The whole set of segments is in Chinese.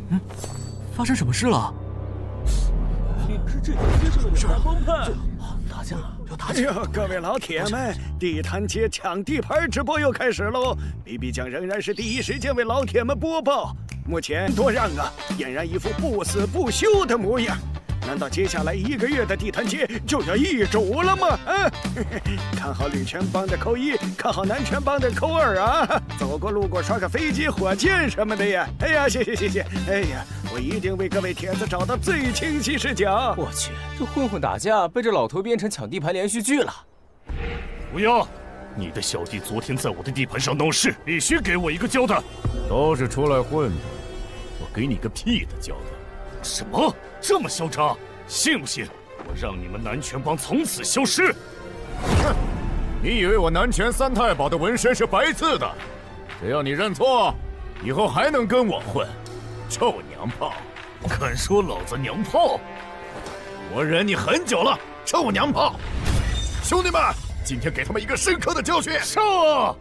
发生什么事了？ 是这条街上的两大帮派。 打架了，要打起来！ 各位老铁们，地摊街抢地盘直播又开始喽！BB 酱仍然是第一时间为老铁们播报。目前多让啊，俨然一副不死不休的模样。难道接下来1个月的地摊街就要易主了吗？啊，看好女拳帮的扣1，看好男拳帮的扣2啊！走过路过刷个飞机、火箭什么的呀！哎呀，谢谢！哎呀，我一定为各位帖子找到最清晰视角。 我去，这混混打架被这老头编成抢地盘连续剧了。 乌鸦，你的小弟昨天在我的地盘上闹事，必须给我一个交代。 都是出来混的，我给你个屁的交代！ 什么？这么嚣张？信不信我让你们南拳帮从此消失？ 哼！你以为我南拳3太保的纹身是白刺的？只要你认错，以后还能跟我混。臭娘炮！ 敢说老子娘炮？ 我忍你很久了，臭娘炮！兄弟们，今天给他们一个深刻的教训！ 上啊！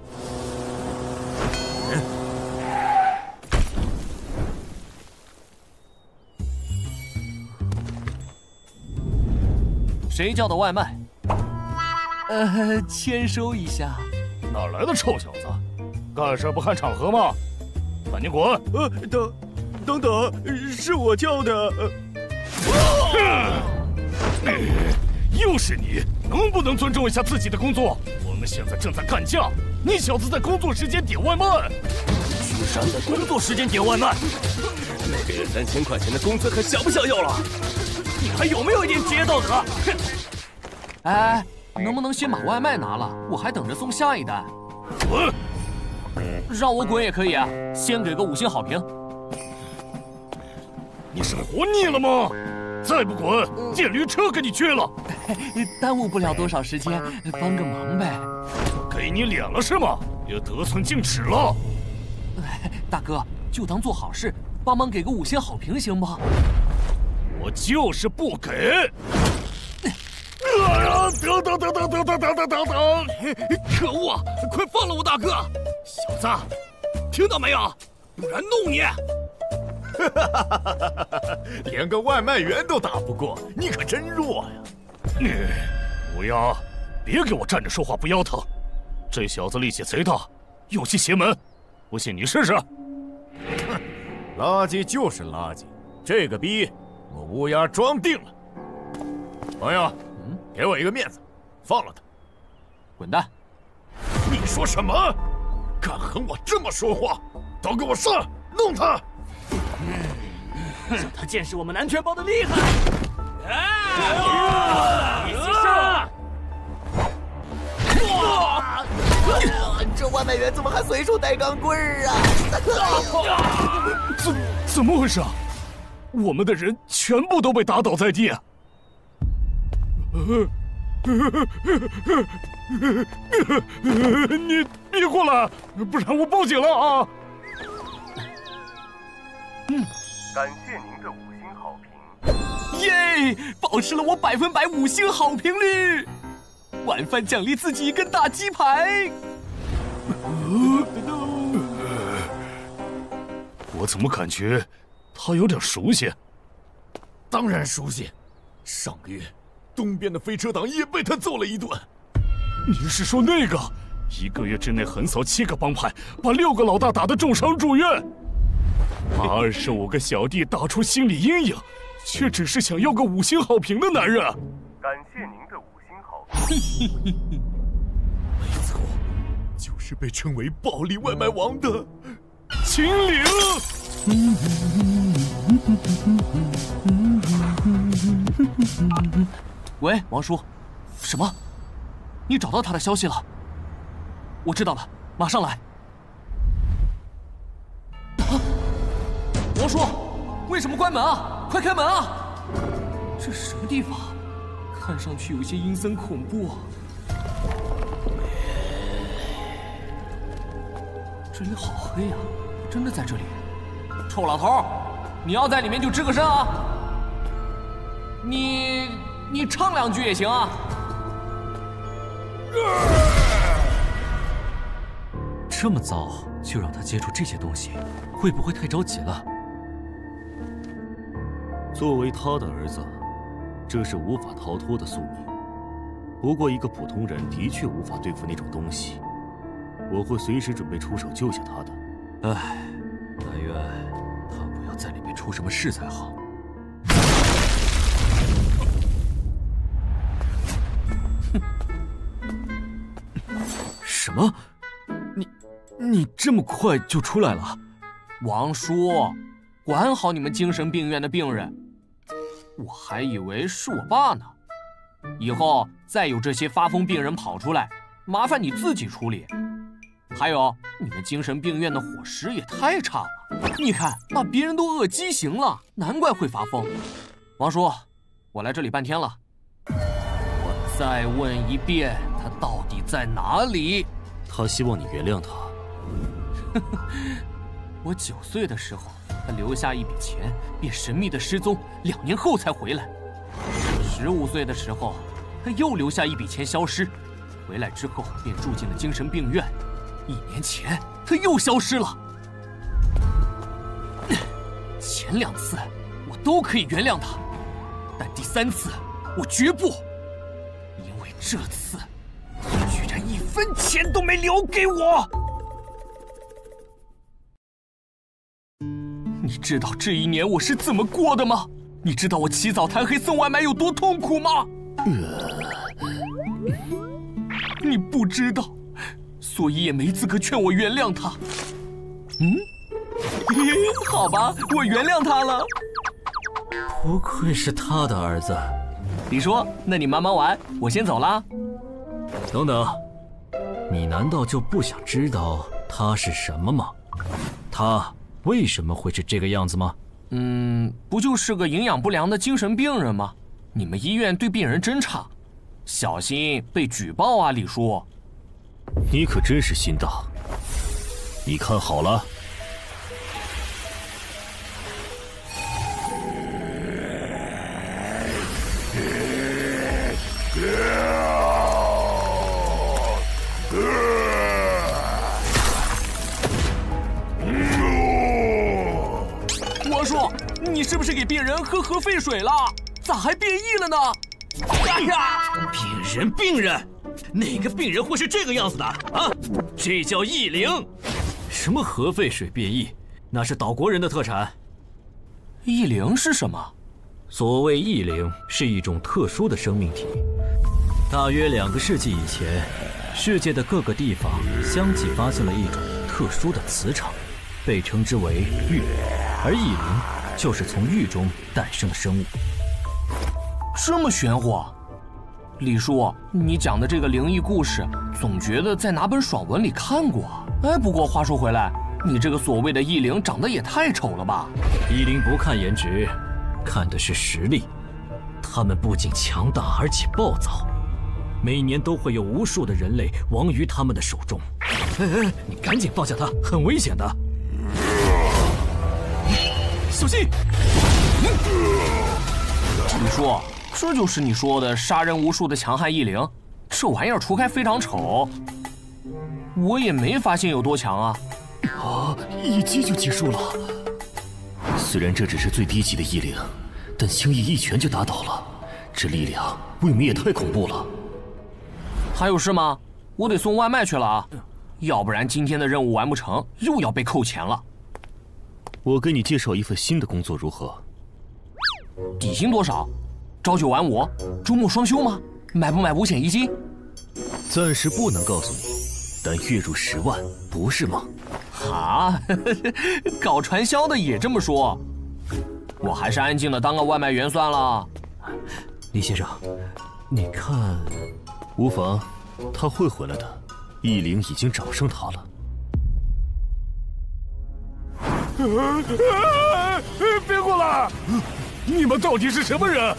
谁叫的外卖？签收一下。 哪来的臭小子？干事不看场合吗？赶紧滚！ 等等，是我叫的。 又是你，能不能尊重一下自己的工作？我们现在正在干架，你小子在工作时间点外卖， 居然在工作时间点外卖，每个月3000块钱的工资还想不想要了？你还有没有一点职业道德？ 哎，能不能先把外卖拿了？我还等着送下一单。 滚！ 让我滚也可以啊，先给个5星好评。 你是活腻了吗？再不滚，电驴车给你撅了！ 耽误不了多少时间，帮个忙呗。 给你脸了是吗？也得寸进尺了。 大哥，就当做好事，帮忙给个5星好评行不？ 我就是不给！哎呀，等！ 可恶！快放了我大哥！小子，听到没有？有人弄你！ 连个外卖员都打不过，你可真弱呀！ 乌鸦，别给我站着说话不腰疼。这小子力气贼大，有些邪门，不信你试试。 哼，垃圾就是垃圾，这个逼我乌鸦装定了。朋友，给我一个面子，放了他。 滚蛋！ 你说什么？敢和我这么说话，都给我上，弄他！ 让他见识我们南拳帮的厉害！一起上！ 这外卖员怎么还随手带钢棍啊？ 怎么回事啊？我们的人全部都被打倒在地。你别过来，不然我报警了啊！ 感谢您的5星好评。 耶，保持了我100%5星好评率。晚饭奖励自己一根大鸡排。 我怎么感觉他有点熟悉？ 当然熟悉，上个月东边的飞车党也被他揍了一顿。 你是说那个1个月之内横扫7个帮派，把6个老大打得重伤住院，把25个小弟打出心理阴影，却只是想要个5星好评的男人？ 感谢您的5星好评。 没错，就是被称为暴力外卖王的秦岭。 喂，王叔，什么？你找到他的消息了？我知道了，马上来。啊！王叔，为什么关门啊？快开门啊！这什么地方？看上去有些阴森恐怖啊。这里好黑啊！真的在这里？臭老头，你要在里面就吱个声啊！你唱2句也行啊。这么早就让他接触这些东西，会不会太着急了？ 作为他的儿子，这是无法逃脱的宿命。不过，一个普通人的确无法对付那种东西。我会随时准备出手救下他的。 唉，但愿他不要在里面出什么事才好。什么？你这么快就出来了？王叔，管好你们精神病院的病人。我还以为是我爸呢。以后再有这些发疯病人跑出来，麻烦你自己处理。还有，你们精神病院的伙食也太差了，你看把别人都饿畸形了，难怪会发疯。王叔，我来这里半天了，我再问一遍，他到底在哪里？ 他希望你原谅他。 我9岁的时候，他留下一笔钱，便神秘的失踪，2年后才回来。15岁的时候，他又留下一笔钱消失，回来之后便住进了精神病院。1年前，他又消失了。前2次我都可以原谅他，但第3次我绝不，因为这次他居然1分钱都没留给我。你知道这1年我是怎么过的吗？你知道我起早贪黑送外卖有多痛苦吗？你不知道，所以也没资格劝我原谅他。好吧，我原谅他了。 不愧是他的儿子。 李叔，那你慢慢玩，我先走啦。 等等，你难道就不想知道他是什么吗？他为什么会是这个样子吗？ 不就是个营养不良的精神病人吗？你们医院对病人真差，小心被举报啊，李叔。 你可真是心大。你看好了。 王叔，你是不是给病人喝核废水了？咋还变异了呢？哎呀！ 病人，哪个病人会是这个样子的啊？这叫异灵。什么核废水变异？那是岛国人的特产。 异灵是什么？ 所谓异灵是一种特殊的生命体。大约2个世纪以前，世界的各个地方相继发现了一种特殊的磁场，被称之为玉，而异灵就是从玉中诞生的生物。 这么玄乎？李叔，你讲的这个灵异故事，总觉得在哪本爽文里看过。哎，不过话说回来，你这个所谓的异灵长得也太丑了吧？ 异灵不看颜值，看的是实力。他们不仅强大，而且暴躁。每年都会有无数的人类亡于他们的手中。你赶紧放下他，很危险的。 小心！李叔，这就是你说的杀人无数的强悍异灵？这玩意儿除开非常丑，我也没发现有多强啊！ 一击就结束了。虽然这只是最低级的异灵，但轻易一拳就打倒了，这力量未免也太恐怖了。 还有事吗？我得送外卖去了啊，要不然今天的任务完不成，又要被扣钱了。 我给你介绍一份新的工作如何？ 底薪多少？朝9晚5，周末双休吗？买不买五险一金？ 暂时不能告诉你，但月入10万，不是吗？ 啊，搞传销的也这么说。我还是安静的当个外卖员算了。 李先生，你看， 无妨，他会回来的。异灵已经找上他了。 别过来！你们到底是什么人？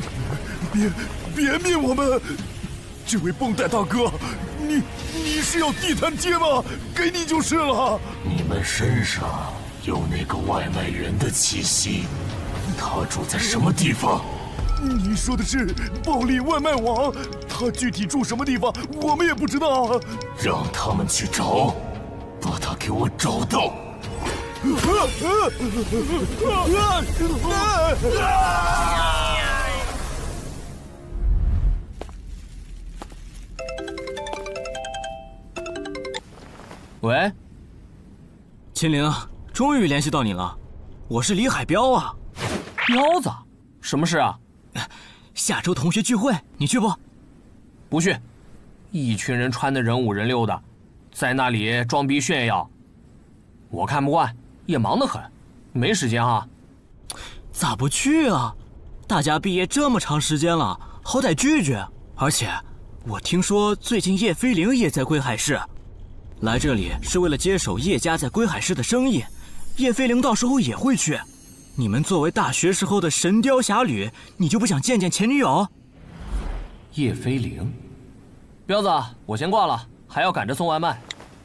别灭我们！这位绷带大哥，你是要地摊街吗？给你就是了。 你们身上有那个外卖员的气息，他住在什么地方？ 你说的是暴力外卖王，他具体住什么地方，我们也不知道。 让他们去找，把他给我找到。 喂， 秦陵，终于联系到你了，我是李海彪啊。 彪子，什么事啊？ 下周同学聚会，你去不？ 不去，一群人穿得人五人六的，在那里装逼炫耀，我看不惯，也忙得很，没时间啊。 咋不去啊？大家毕业这么长时间了，好歹聚聚。而且，我听说最近叶飞凌也在归海市，来这里是为了接手叶家在归海市的生意。叶飞凌到时候也会去。你们作为大学时候的神雕侠侣，你就不想见见前女友？ 叶飞凌，彪子，我先挂了，还要赶着送外卖。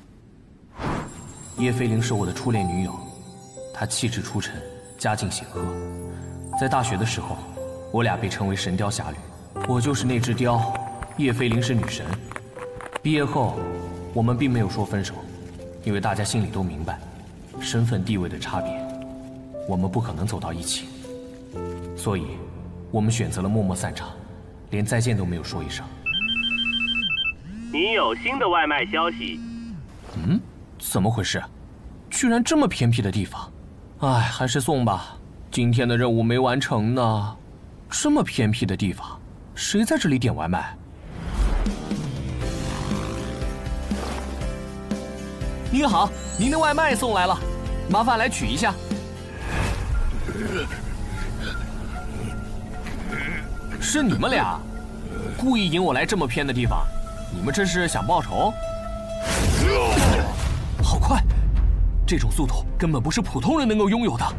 叶飞凌是我的初恋女友，她气质出尘，家境显赫。在大学的时候，我俩被称为神雕侠侣，我就是那只雕，叶飞凌是女神。毕业后，我们并没有说分手，因为大家心里都明白，身份地位的差别，我们不可能走到一起，所以，我们选择了默默散场，连再见都没有说一声。 你有新的外卖消息？ 怎么回事？居然这么偏僻的地方，哎，还是送吧。今天的任务没完成呢。这么偏僻的地方，谁在这里点外卖？您好，您的外卖送来了，麻烦来取一下。是你们俩故意引我来这么偏的地方，你们这是想报仇？好快，这种速度根本不是普通人能够拥有的。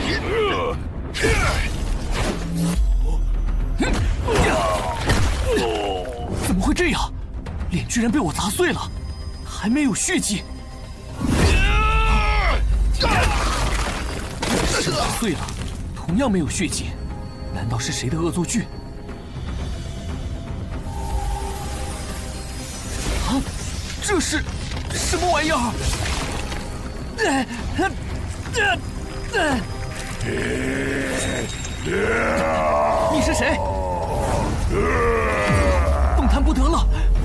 怎么会这样？脸居然被我砸碎了，还没有血迹。身体碎了，同样没有血迹，难道是谁的恶作剧？啊，这是什么玩意儿？你是谁？动弹不得了！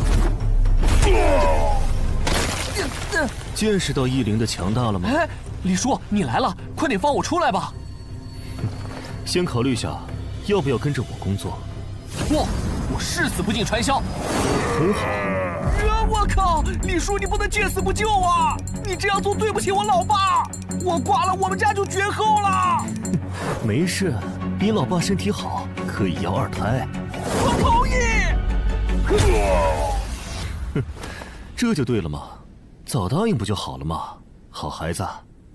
见识到异灵的强大了吗？ 哎，李叔，你来了，快点放我出来吧！ 先考虑下，要不要跟着我工作？ 不，我誓死不进传销。 很好。 我靠，李叔，你不能见死不救啊！你这样做对不起我老爸，我挂了，我们家就绝后了。 没事，你老爸身体好，可以要2胎。 我同意。 哼，这就对了嘛，早答应不就好了嘛，好孩子。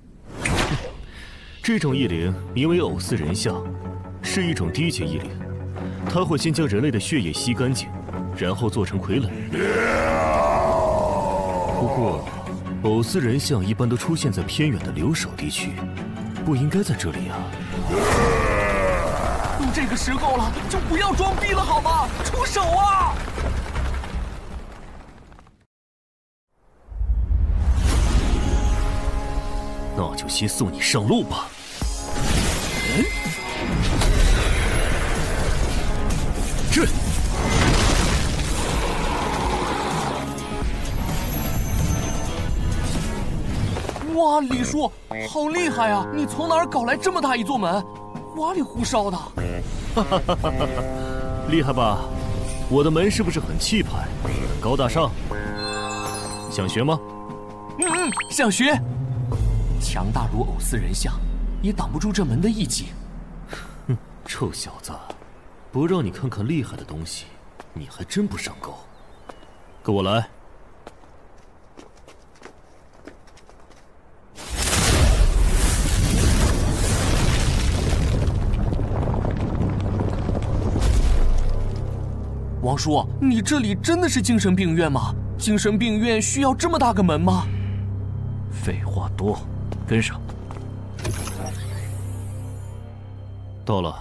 这种异灵名为偶似人像，是一种低阶异灵，它会先将人类的血液吸干净，然后做成傀儡。不过，偶似人像一般都出现在偏远的留守地区，不应该在这里啊。 都这个时候了，就不要装逼了好吗？出手啊！ 那就先送你上路吧。这。哇，李叔，好厉害啊！你从哪儿搞来这么大一座门？哇里胡哨的。 厉害吧？我的门是不是很气派、很高大上？想学吗？ 想学。强大如偶似人像，也挡不住这门的一击。 哼，臭小子，不让你看看厉害的东西，你还真不上钩。跟我来。 王叔，你这里真的是精神病院吗？精神病院需要这么大个门吗？ 废话多，跟上。到了。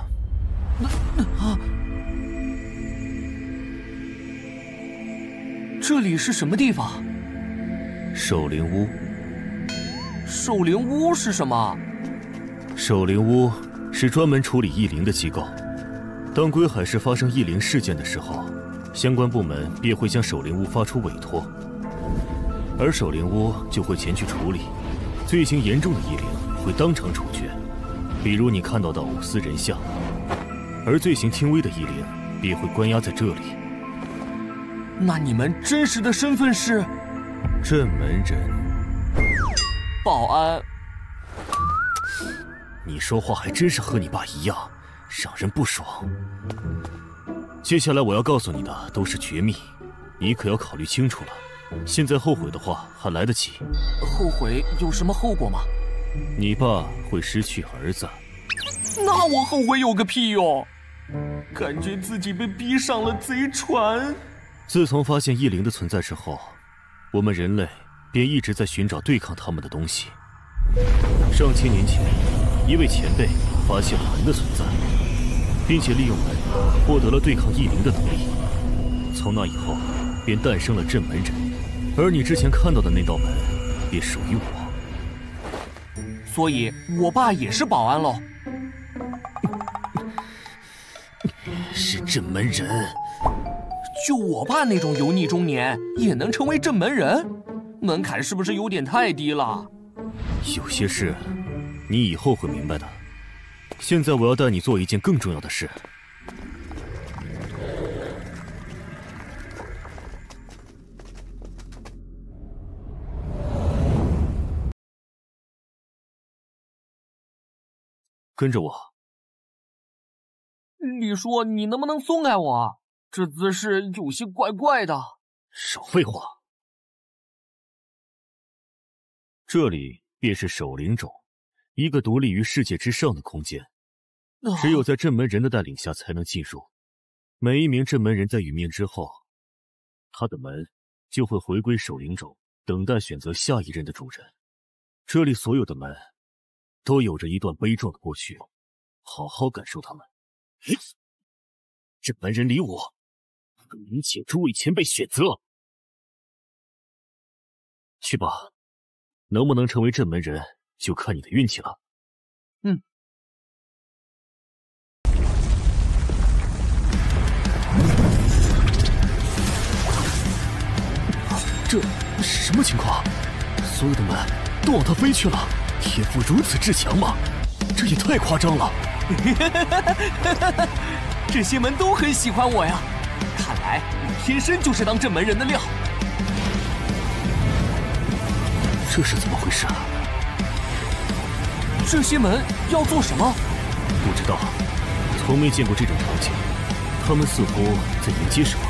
这里是什么地方？ 守灵屋。 守灵屋是什么？ 守灵屋是专门处理异灵的机构。当归海市发生异灵事件的时候，相关部门便会向守灵屋发出委托，而守灵屋就会前去处理。罪行严重的异灵会当场处决，比如你看到的偶司人像；而罪行轻微的异灵便会关押在这里。 那你们真实的身份是？ 镇门人。 保安。 你说话还真是和你爸一样，让人不爽。接下来我要告诉你的都是绝密，你可要考虑清楚了。现在后悔的话还来得及。 后悔有什么后果吗？ 你爸会失去儿子。 那我后悔有个屁哟！感觉自己被逼上了贼船。 自从发现异灵的存在之后，我们人类便一直在寻找对抗他们的东西。上千年前，一位前辈发现了门的存在，并且利用门获得了对抗异灵的能力。从那以后，便诞生了镇门人，而你之前看到的那道门，便属于我。 所以，我爸也是保安喽。 是镇门人。 就我爸那种油腻中年，也能成为镇门人？门槛是不是有点太低了？ 有些事，你以后会明白的。现在我要带你做一件更重要的事。跟着我。 李叔，你能不能松开我？这姿势有些怪怪的。 少废话。这里便是守灵冢，一个独立于世界之上的空间，只有在镇门人的带领下才能进入。每一名镇门人在殒命之后，他的门就会回归守灵冢，等待选择下一任的主人。这里所有的门都有着一段悲壮的过去，好好感受他们。镇门人离我，恳请诸位前辈选择。去吧，能不能成为镇门人，就看你的运气了。 嗯。 这什么情况？所有的门都往他飞去了，天赋如此之强吗？这也太夸张了。 这些门都很喜欢我呀，看来我天生就是当镇门人的料。 这是怎么回事啊？ 这些门要做什么？ 不知道，从没见过这种场景。他们似乎在迎接什么。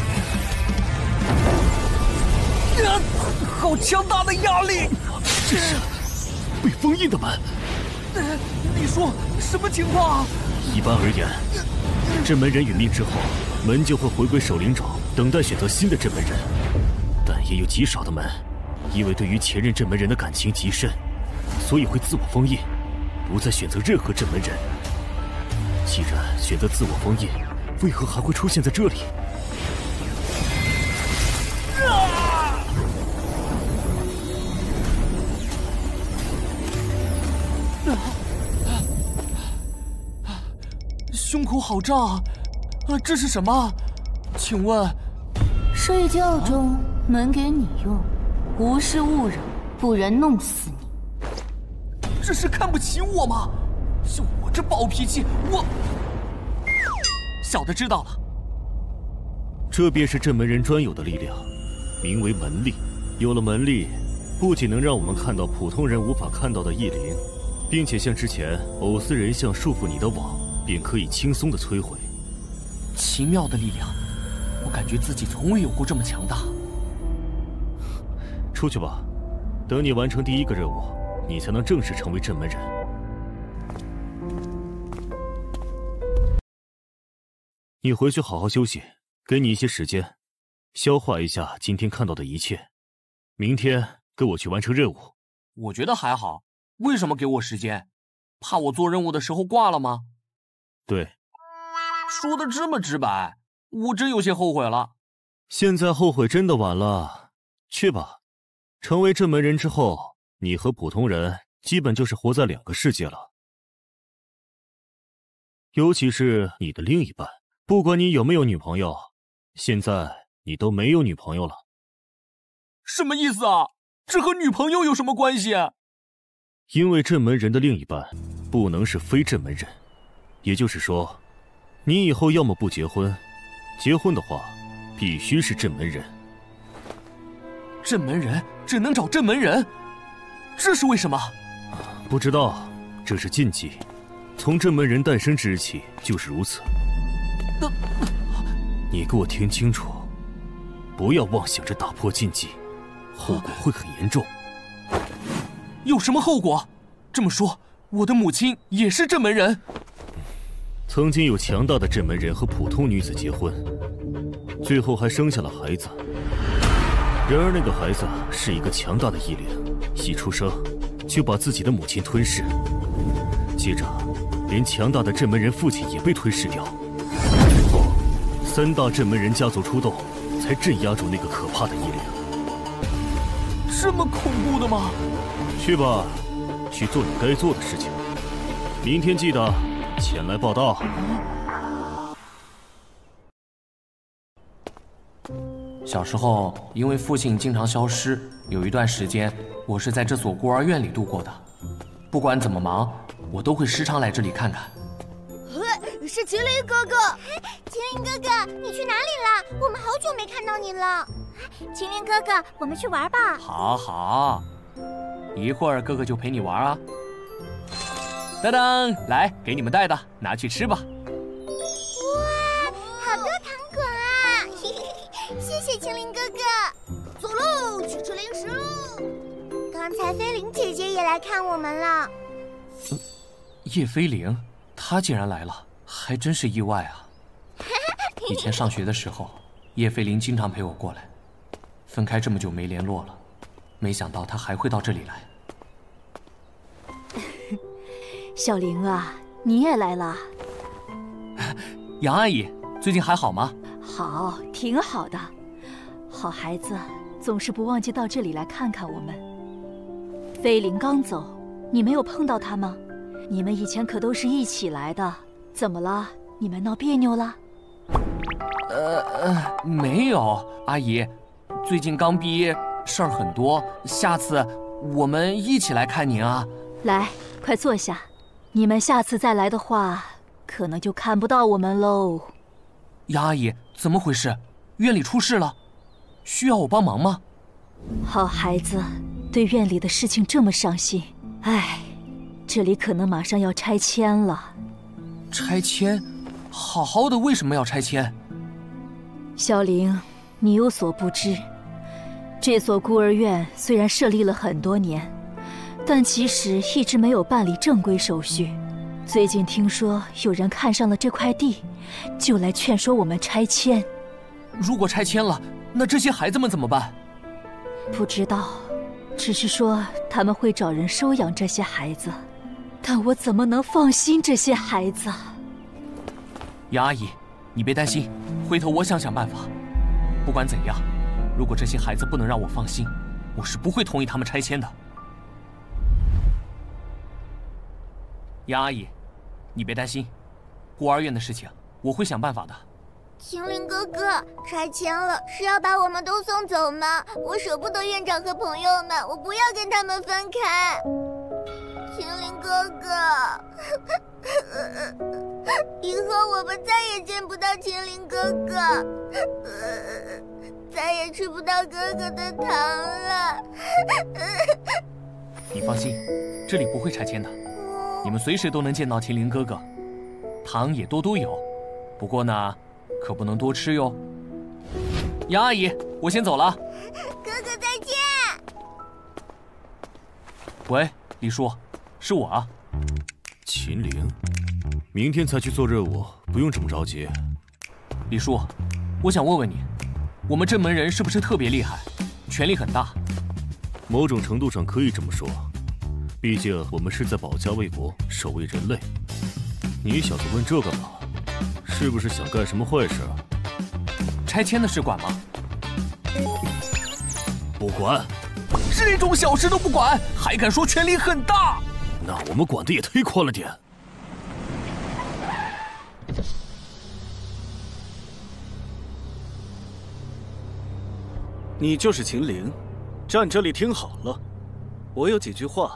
好强大的压力！ 这是被封印的门。 你说什么情况啊？ 一般而言，镇门人殒命之后，门就会回归守灵冢，等待选择新的镇门人。但也有极少的门，因为对于前任镇门人的感情极深，所以会自我封印，不再选择任何镇门人。既然选择自我封印，为何还会出现在这里？ 胸口好胀，这是什么？请问？ 睡觉中门给你用，无事勿扰，不然弄死你。 这是看不起我吗？就我这暴脾气，我小的知道了。 这便是镇门人专有的力量，名为门力。有了门力，不仅能让我们看到普通人无法看到的异灵，并且像之前偶司人像束缚你的网，便可以轻松的摧毁。 奇妙的力量，我感觉自己从未有过这么强大。 出去吧，等你完成第一个任务，你才能正式成为镇门人。你回去好好休息，给你一些时间，消化一下今天看到的一切。明天跟我去完成任务。 我觉得还好，为什么给我时间？怕我做任务的时候挂了吗？ 对。 说的这么直白，我真有些后悔了。 现在后悔真的晚了。去吧，成为镇门人之后， 你和普通人基本就是活在2个世界了。尤其是你的另一半，不管你有没有女朋友，现在你都没有女朋友了。 什么意思啊？这和女朋友有什么关系？ 因为镇门人的另一半不能是非镇门人，也就是说，你以后要么不结婚，结婚的话必须是镇门人。 镇门人只能找镇门人，这是为什么？ 不知道，这是禁忌，从镇门人诞生之日起就是如此。你给我听清楚，不要妄想着打破禁忌，后果会很严重。 有什么后果？这么说，我的母亲也是镇门人。 曾经有强大的镇门人和普通女子结婚，最后还生下了孩子。然而那个孩子是一个强大的异灵，一出生就把自己的母亲吞噬，接着连强大的镇门人父亲也被吞噬掉。最后3大镇门人家族出动，才镇压住那个可怕的异灵。 这么恐怖的吗？ 去吧，去做你该做的事情。明天记得前来报到。 小时候，因为父亲经常消失，有一段时间我是在这所孤儿院里度过的。不管怎么忙，我都会时常来这里看看。 是麒麟哥哥，麒麟哥哥，你去哪里了？我们好久没看到你了。麒麟哥哥，我们去玩吧。 好好，一会儿哥哥就陪你玩啊。当当，来，给你们带的，拿去吃吧。 哇，好多糖果啊！谢谢麒麟哥哥。走喽，去吃零食喽。刚才菲灵姐姐也来看我们了。 叶菲灵，她竟然来了，还真是意外啊。以前上学的时候，叶菲灵经常陪我过来，分开这么久没联络了，没想到她还会到这里来。 小灵啊，你也来了。 杨阿姨，最近还好吗？ 好，挺好的。好孩子总是不忘记到这里来看看我们。菲灵刚走，你没有碰到他吗？你们以前可都是一起来的，怎么了？你们闹别扭了？ 没有，阿姨，最近刚毕业，事儿很多，下次我们一起来看您啊。 来，快坐下。你们下次再来的话，可能就看不到我们喽。 杨阿姨，怎么回事？院里出事了，需要我帮忙吗？ 好孩子，对院里的事情这么上心，唉，这里可能马上要拆迁了。 拆迁？好好的为什么要拆迁？ 小灵，你有所不知，这所孤儿院虽然设立了很多年，但其实一直没有办理正规手续。最近听说有人看上了这块地，就来劝说我们拆迁。 如果拆迁了，那这些孩子们怎么办？ 不知道，只是说他们会找人收养这些孩子，但我怎么能放心这些孩子？ 杨阿姨，你别担心，回头我想想办法。不管怎样，如果这些孩子不能让我放心，我是不会同意他们拆迁的。杨阿姨，你别担心，孤儿院的事情我会想办法的。 麒麟哥哥，拆迁了是要把我们都送走吗？我舍不得院长和朋友们，我不要跟他们分开。麒麟哥哥，以后我们再也见不到麒麟哥哥，再也吃不到哥哥的糖了。 你放心，这里不会拆迁的，你们随时都能见到麒麟哥哥，糖也多有。不过呢，可不能多吃哟。杨阿姨，我先走了。 哥哥再见。 喂，李叔，是我啊。 秦陵，明天才去做任务，不用这么着急。 李叔，我想问问你，我们镇门人是不是特别厉害，权力很大？ 某种程度上可以这么说，毕竟我们是在保家卫国，守卫人类。你小子问这干嘛？是不是想干什么坏事？ 拆迁的事管吗？ 不管。 是这种小事都不管，还敢说权力很大？ 那我们管的也忒宽了点。 你就是秦陵，站这里听好了，我有几句话。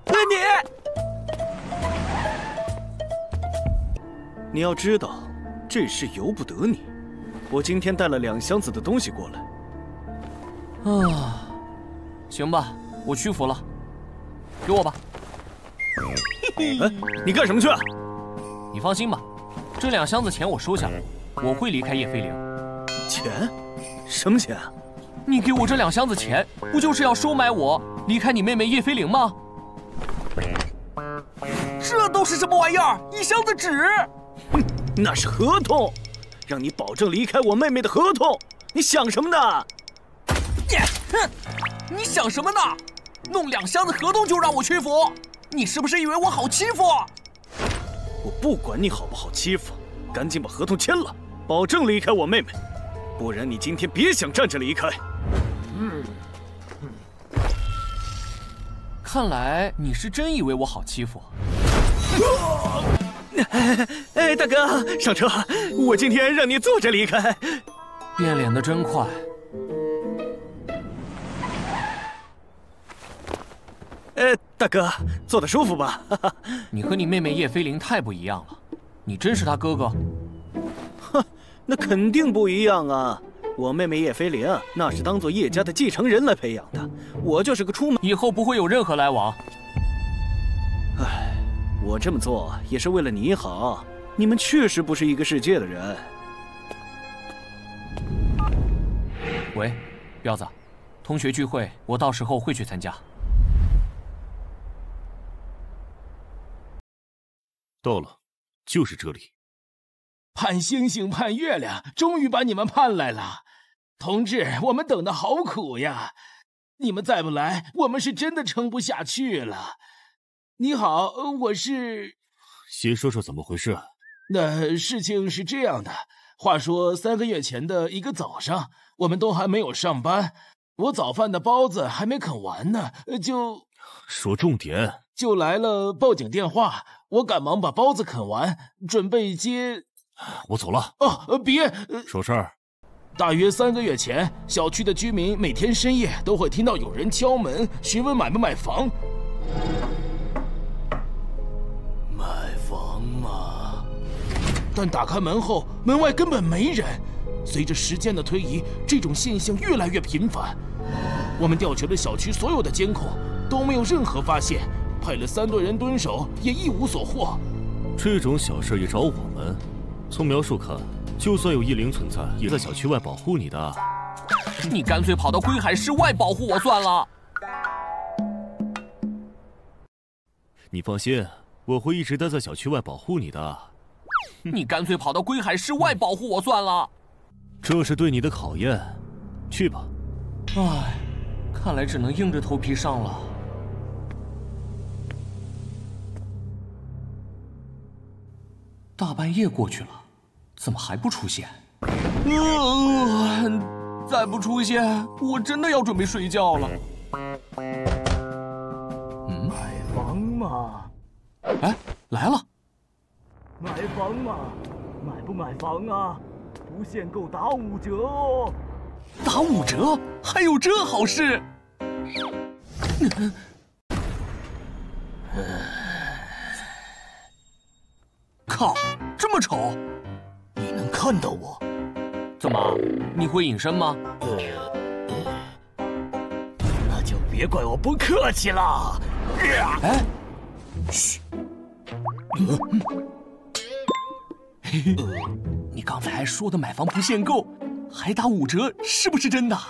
你要知道，这事由不得你。我今天带了2箱子的东西过来。 啊，行吧，我屈服了，给我吧。 哎，你干什么去啊？ 你放心吧，这2箱子钱我收下了，我会离开叶飞凌。 钱？什么钱？ 你给我这2箱子钱，不就是要收买我离开你妹妹叶飞凌吗？这都是什么玩意儿？1箱子纸！ 哼，那是合同，让你保证离开我妹妹的合同。你想什么呢？ 哼，你想什么呢？弄2箱子合同就让我屈服？你是不是以为我好欺负？ 我不管你好不好欺负，赶紧把合同签了，保证离开我妹妹，不然你今天别想站着离开。 看来你是真以为我好欺负。 哎，大哥，上车！我今天让你坐着离开。 变脸的真快。 大哥，坐得舒服吧？ 你和你妹妹叶飞凌太不一样了，你真是她哥哥？ 哼，那肯定不一样啊！我妹妹叶飞凌那是当做叶家的继承人来培养的，我就是个出门， 以后不会有任何来往。 唉，我这么做也是为了你好，你们确实不是一个世界的人。 喂，彪子，同学聚会，我到时候会去参加。 到了，就是这里。 盼星星盼月亮，终于把你们盼来了，同志，我们等得好苦呀！你们再不来，我们是真的撑不下去了。你好，我是…… 先说说怎么回事。 那事情是这样的，话说3个月前的一个早上，我们都还没有上班，我早饭的包子还没啃完呢，就说重点。 就来了报警电话，我赶忙把包子啃完，准备接。 我走了。 哦，别！ 说事儿。 大约3个月前，小区的居民每天深夜都会听到有人敲门，询问买不买房。 买房吗？ 但打开门后，门外根本没人。随着时间的推移，这种现象越来越频繁。我们调取了小区所有的监控，都没有任何发现。派了3队人蹲守，也一无所获。 这种小事也找我们？从描述看，就算有异灵存在，也在小区外保护你的。 你干脆跑到归海市外保护我算了。 你放心，我会一直待在小区外保护你的。 你干脆跑到归海市外保护我算了。 这是对你的考验，去吧。 唉，看来只能硬着头皮上了。大半夜过去了，怎么还不出现？再不出现，我真的要准备睡觉了。 买房嘛？ 哎，来了！ 买房嘛？买不买房啊？不限购打5折哦！ 打5折？还有这好事？靠，这么丑！ 你能看到我？ 怎么？你会隐身吗？ 那就别怪我不客气了。 哎，嘘。你刚才还说的买房不限购，还打5折，是不是真的？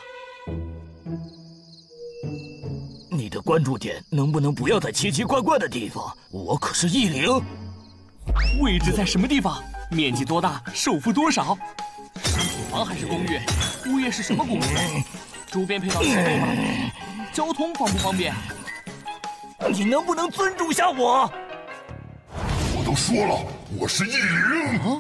你的关注点能不能不要在奇奇怪怪的地方？我可是异灵。 位置在什么地方？面积多大？首付多少？商品房还是公寓？物业是什么公司？周边配套设备吗？交通方不方便？ 你能不能尊重下我？ 我都说了，我是异灵。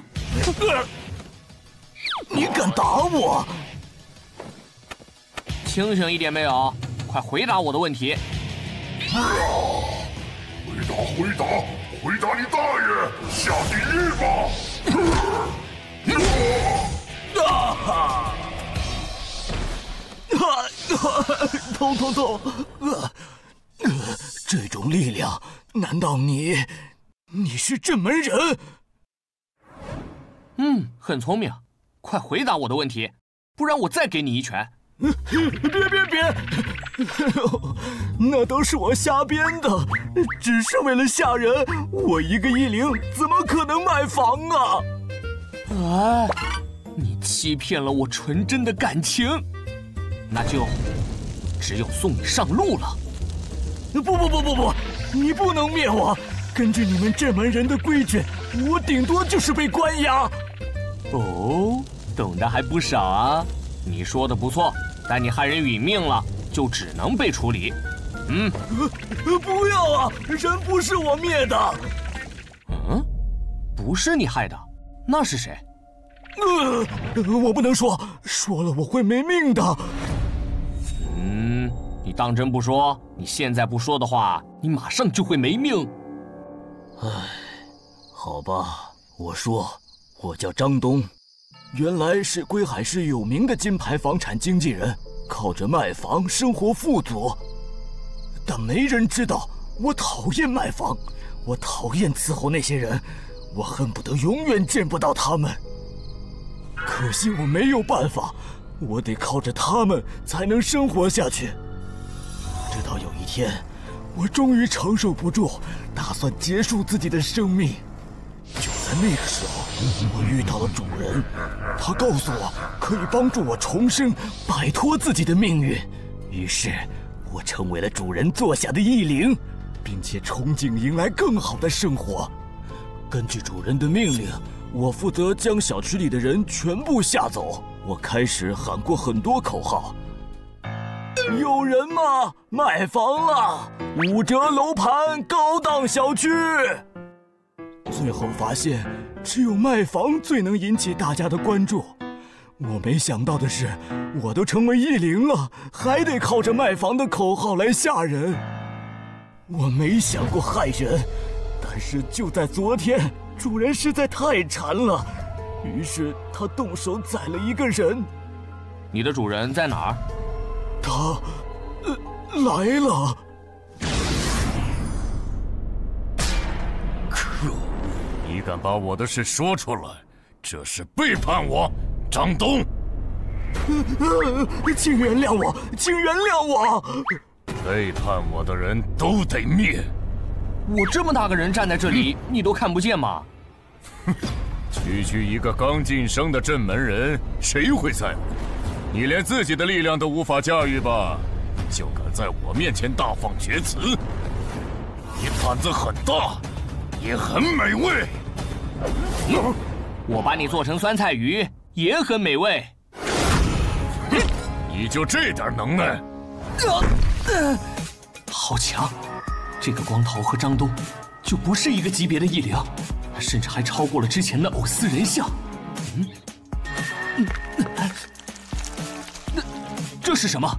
你敢打我？ 清醒一点没有？ 快回答我的问题！ 回答你大爷！下地狱吧！ 痛！这种力量，难道你是镇门人？ 很聪明，快回答我的问题，不然我再给你一拳。 别！那都是我瞎编的，只是为了吓人。我一个异灵怎么可能买房啊？ 哎，你欺骗了我纯真的感情，那就只有送你上路了。 不，你不能灭我！根据你们镇门人的规矩，我顶多就是被关押。 哦，懂得还不少啊！你说的不错，但你害人殒命了，就只能被处理。 不要啊！人不是我灭的。 不是你害的，那是谁？ 我不能说，说了我会没命的。 你当真不说？你现在不说的话，你马上就会没命。 好吧，我说，我叫张东，原来是归海市有名的金牌房产经纪人，靠着卖房生活富足。但没人知道，我讨厌卖房，我讨厌伺候那些人，我恨不得永远见不到他们。可惜我没有办法，我得靠着他们才能生活下去。直到有一天，我终于承受不住，打算结束自己的生命。就在那个时候，我遇到了主人，他告诉我可以帮助我重生，摆脱自己的命运。于是，我成为了主人座下的异灵，并且憧憬迎来更好的生活。根据主人的命令，我负责将小区里的人全部吓走。我开始喊过很多口号。有人吗？卖房了，5折楼盘，高档小区。最后发现，只有卖房最能引起大家的关注。我没想到的是，我都成为异灵了，还得靠着卖房的口号来吓人。我没想过害人，但是就在昨天，主人实在太馋了，于是他动手宰了一个人。 你的主人在哪儿？ 他，来了。 可恶！你敢把我的事说出来，这是背叛我，张东。 请原谅我，请原谅我。 背叛我的人都得灭。 我这么大个人站在这里，你都看不见吗？ 区一个刚晋升的镇门人，谁会在乎？你连自己的力量都无法驾驭吧？就敢在我面前大放厥词？你胆子很大，也很美味。 我把你做成酸菜鱼，也很美味。 你就这点能耐？ 好强！这个光头和张东就不是一个级别的异灵，甚至还超过了之前的藕丝人像。这是什么？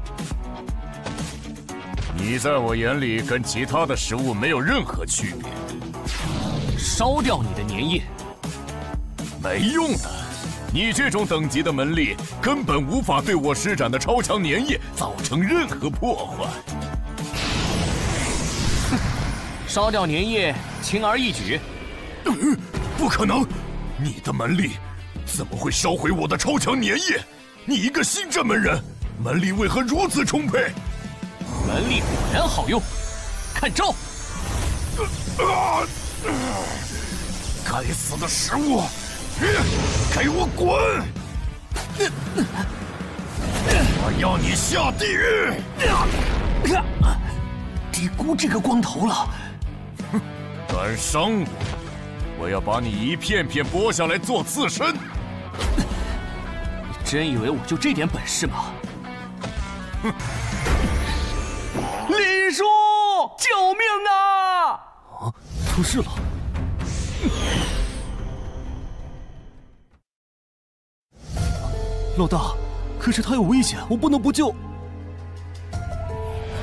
你在我眼里跟其他的食物没有任何区别。 烧掉你的粘液。 没用的，你这种等级的门吏根本无法对我施展的超强粘液造成任何破坏。 烧掉粘液，轻而易举。 不可能！你的门吏怎么会烧毁我的超强粘液？你一个新镇门人，门力为何如此充沛？ 门力果然好用，看招！ 该死的食物，给我滚！我要你下地狱！ 低估这个光头了。 敢伤我，我要把你一片片剥下来做刺身。 你真以为我就这点本事吗？李叔，救命啊！ 出事了！老大，可是他有危险，我不能不救。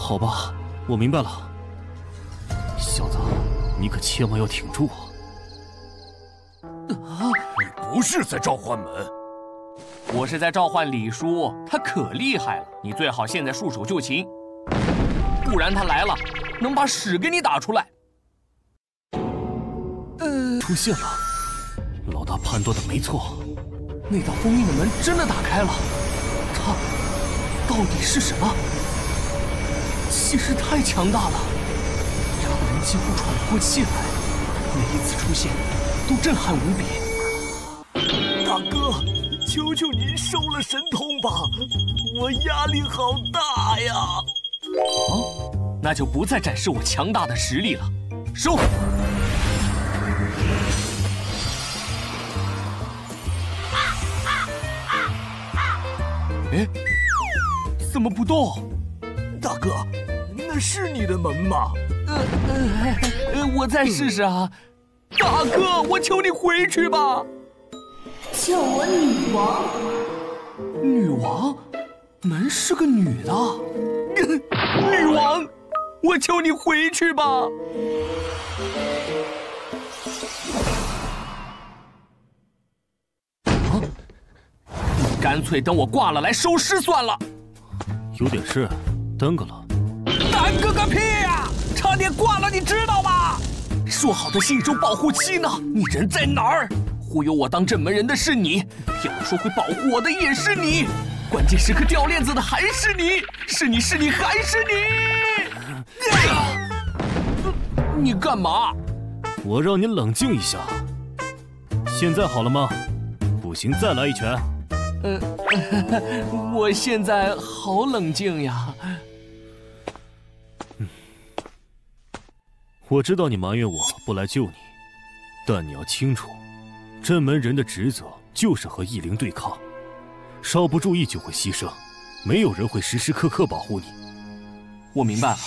好吧，我明白了。小子，你可千万要挺住啊！ 你不是在召唤门， 我是在召唤李叔，他可厉害了，你最好现在束手就擒，不然他来了，能把屎给你打出来。 出现了，老大判断的没错， 那道封印的门真的打开了，它到底是什么？气势太强大了，压得人几乎喘不过气来，每一次出现都震撼无比。 大哥，求求您收了神通吧，我压力好大呀！ 那就不再展示我强大的实力了，收！哎，怎么不动？ 大哥，那是你的门吗？ 我再试试啊！大哥，我求你回去吧！ 叫我女王。 女王？门是个女的。女王，我求你回去吧！你干脆等我挂了来收尸算了。 有点事，耽搁了。 耽搁个屁呀！差点挂了，你知道吗？说好的信守保护期呢？你人在哪儿？忽悠我当镇门人的是你，骗我说会保护我的也是你，关键时刻掉链子的还是你，是你还是你！你干嘛？ 我让你冷静一下。现在好了吗？不行，再来一拳。 我现在好冷静呀。 我知道你埋怨我不来救你，但你要清楚，镇门人的职责就是和异灵对抗，稍不注意就会牺牲，没有人会时时刻刻保护你。 我明白了。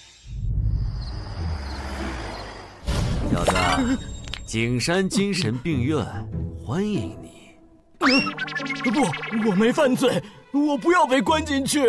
小子，景山精神病院欢迎你。 不，我没犯罪，我不要被关进去。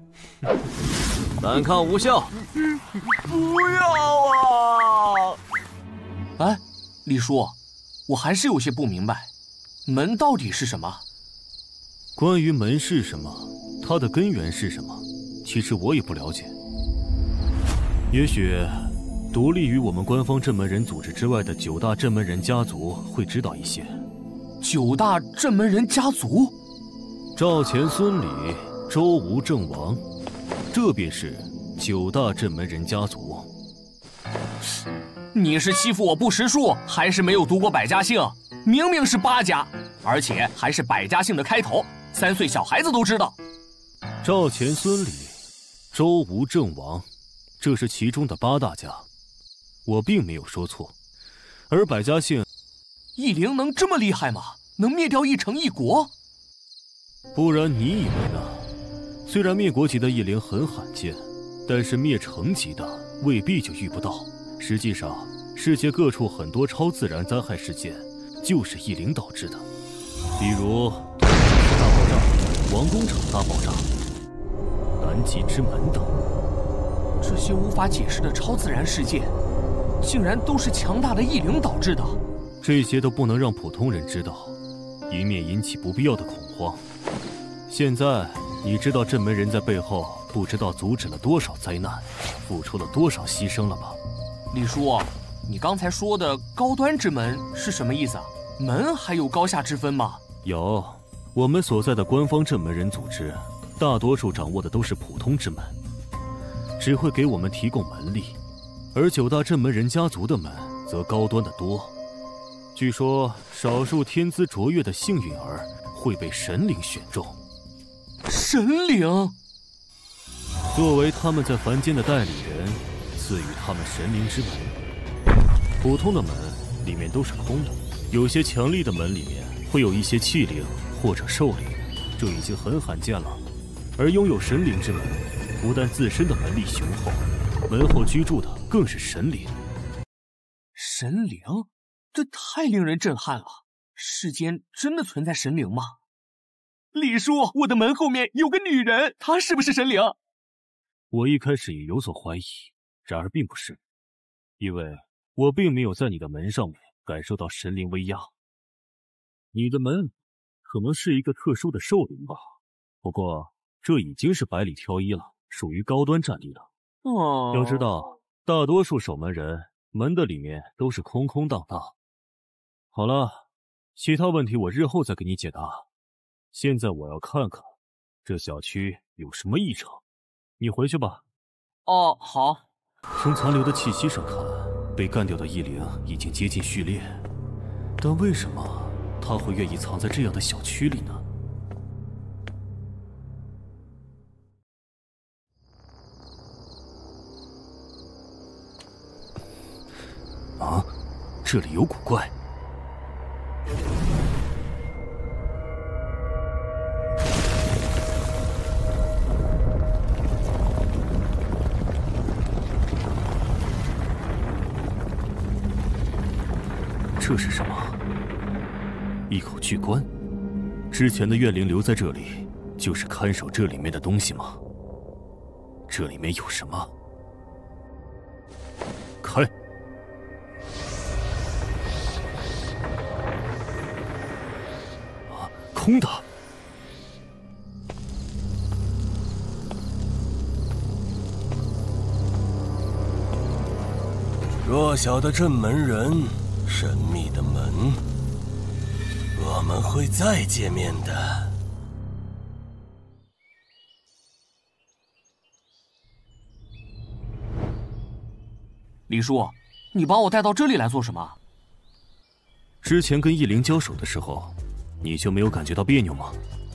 反抗无效。 不要啊！ 哎，李叔，我还是有些不明白，门到底是什么？ 关于门是什么，它的根源是什么，其实我也不了解。也许独立于我们官方镇门人组织之外的9大镇门人家族会知道一些。 9大镇门人家族？ 赵钱孙李周吴郑王，这便是9大镇门人家族。 你是欺负我不识数，还是没有读过百家姓？明明是8家，而且还是百家姓的开头，3岁小孩子都知道。 赵钱孙李周吴郑王，这是其中的8大家，我并没有说错。而百家姓， 异灵能这么厉害吗？能灭掉一城一国？ 不然你以为呢？虽然灭国级的异灵很罕见，但是灭城级的未必就遇不到。实际上，世界各处很多超自然灾害事件就是异灵导致的，比如大爆炸、王工厂大爆炸、南极之门等。 这些无法解释的超自然事件，竟然都是强大的异灵导致的。 这些都不能让普通人知道，以免引起不必要的恐慌。现在你知道镇门人在背后不知道阻止了多少灾难，付出了多少牺牲了吧？ 李叔，你刚才说的高端之门是什么意思啊？门还有高下之分吗？ 有，我们所在的官方镇门人组织，大多数掌握的都是普通之门，只会给我们提供门力，而9大镇门人家族的门则高端得多。据说少数天资卓越的幸运儿会被神灵选中。 神灵？ 作为他们在凡间的代理人，赐予他们神灵之门。普通的门里面都是空的，有些强力的门里面会有一些气灵或者兽灵，这已经很罕见了。而拥有神灵之门，不但自身的门力雄厚，门后居住的更是神灵。 神灵？这太令人震撼了！世间真的存在神灵吗？李叔，我的门后面有个女人，她是不是神灵？ 我一开始也有所怀疑，然而并不是，因为我并没有在你的门上面感受到神灵威压。你的门可能是一个特殊的兽灵吧，不过这已经是百里挑一了，属于高端战力了。要知道，大多数守门人门的里面都是空空荡荡。好了，其他问题我日后再给你解答。现在我要看看这小区有什么异常，你回去吧。 哦，好。 从残留的气息上看，被干掉的异灵已经接近序列，但为什么他会愿意藏在这样的小区里呢？啊，这里有古怪。这是什么？一口巨棺。之前的怨灵留在这里，就是看守这里面的东西吗？这里面有什么？开！啊，空的。 弱小的镇门人，神秘的门，我们会再见面的。 李叔，你把我带到这里来做什么？ 之前跟异灵交手的时候，你就没有感觉到别扭吗？